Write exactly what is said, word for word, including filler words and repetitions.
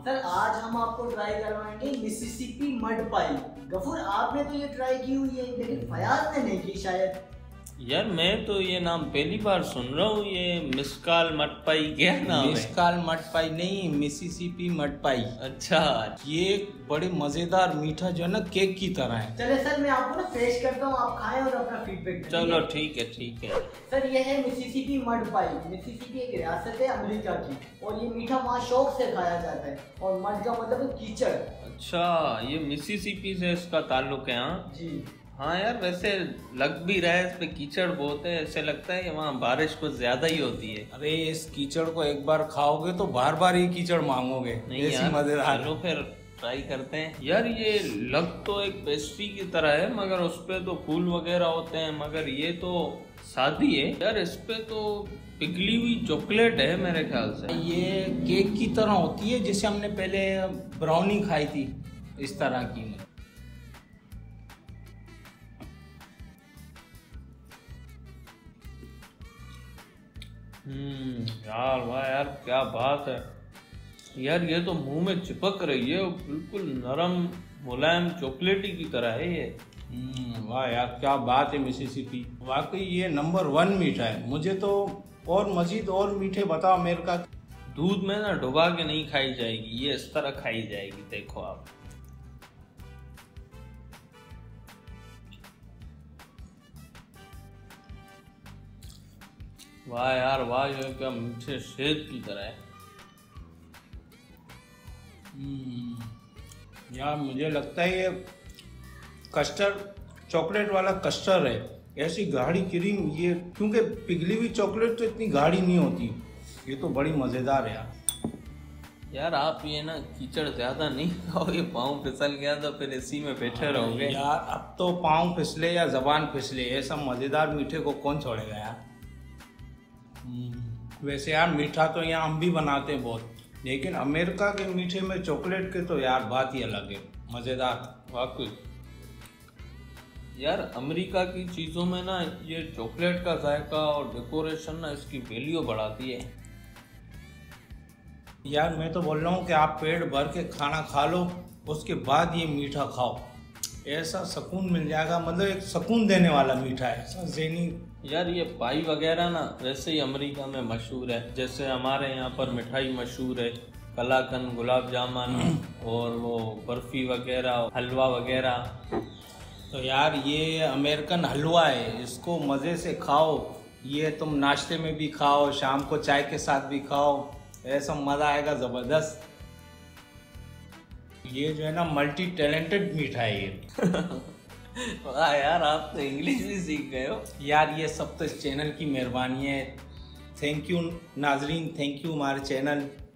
Sir आज हम आपको ट्राई करवाएंगे मिसिसिपी मड पाई। गफूर आपने तो ये ट्राई की हुई है लेकिन फयाज ने नहीं की शायद। यार मैं तो ये नाम पहली बार सुन रहा हूँ। ये मिस्काल मड पाई क्या नाम है? मिस्काल मड पाई नहीं, मिसिसिपी मड पाई। अच्छा, ये बड़े मजेदार मीठा जो है ना केक की तरह है। चले सर मैं आपको ना पेश करता हूँ, आप खाएं और अपना फीडबैक दें। चलो ठीक है ठीक है। सर ये है मिसिसिपी मड पाई। मिसिसिपी एक रियासत है अमेरिका की और ये मीठा वहाँ शौक से खाया जाता है और मड का मतलब है कीचड़। अच्छा, ये मिसिसिपी से इसका ताल्लुक है? हाँ जी हाँ यार, वैसे लग भी रहा है इस पे कीचड़ बहुत है। ऐसे लगता है कि वहाँ बारिश कुछ ज्यादा ही होती है। अरे इस कीचड़ को एक बार खाओगे तो बार बार ये कीचड़ मांगोगे। नहीं ऐसी यार, मजेदार। चलो फिर ट्राई करते हैं। यार ये लग तो एक पेस्ट्री की तरह है मगर उस पे तो फूल वगैरह होते हैं, मगर ये तो सादी है। यार इस पे तो पिघली हुई चॉकलेट है मेरे ख्याल से। ये केक की तरह होती है, जैसे हमने पहले ब्राउनी खाई थी इस तरह की। हम्म यार वाह यार, क्या बात है यार। ये तो मुंह में चिपक रही है, बिल्कुल नरम मुलायम चॉकलेटी की तरह है ये। हम्म वाह यार, क्या बात है मिसिसिपी। वाकई ये नंबर वन मीठा है। मुझे तो और मजीद और मीठे बताओ अमेरिका। दूध में ना डुबा के नहीं खाई जाएगी, ये इस तरह खाई जाएगी। देखो आप, वाह यार वाह, ये क्या मीठे सेब की तरह है। हम्म यार मुझे लगता है ये कस्टर्ड, चॉकलेट वाला कस्टर्ड है। ऐसी गाढ़ी क्रीम, ये क्योंकि पिघली हुई चॉकलेट तो इतनी गाढ़ी नहीं होती। ये तो बड़ी मज़ेदार है यार। यार आप ये ना कीचड़ ज्यादा नहीं खाओगे, पाँव फिसल गया तो फिर इसी में बैठे रहोगे। यार अब तो पाँव फिसले या जबान फिसले, ये सब मज़ेदार मीठे को कौन छोड़ेगा यार। वैसे यार मीठा तो यहाँ हम भी बनाते हैं बहुत, लेकिन अमेरिका के मीठे में चॉकलेट के तो यार बात ही अलग है, मज़ेदार वाकई। यार अमेरिका की चीज़ों में ना ये चॉकलेट का जायका और डेकोरेशन ना इसकी वैल्यू बढ़ाती है। यार मैं तो बोल रहा हूँ कि आप पेट भर के खाना खा लो, उसके बाद ये मीठा खाओ, ऐसा सुकून मिल जाएगा। मतलब एक सुकून देने वाला मीठा है, ऐसा ज़हनी। यार ये पाई वगैरह ना वैसे ही अमेरिका में मशहूर है, जैसे हमारे यहाँ पर मिठाई मशहूर है, कलाकंद, गुलाब जामुन और वो बर्फ़ी वगैरह, हलवा वगैरह। तो यार ये अमेरिकन हलवा है, इसको मज़े से खाओ। ये तुम नाश्ते में भी खाओ, शाम को चाय के साथ भी खाओ, ऐसा मज़ा आएगा ज़बरदस्त। ये जो है ना मल्टी टैलेंटेड मीठा है ये। वाह यार, आप तो इंग्लिश भी सीख गए हो। यार ये सब तो इस चैनल की मेहरबानी है। थैंक यू नाजरीन, थैंक यू हमारे चैनल